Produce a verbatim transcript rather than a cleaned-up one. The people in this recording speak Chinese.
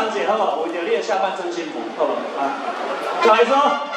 姐好不好？为着你的下半身幸福，好不好？啊，来说。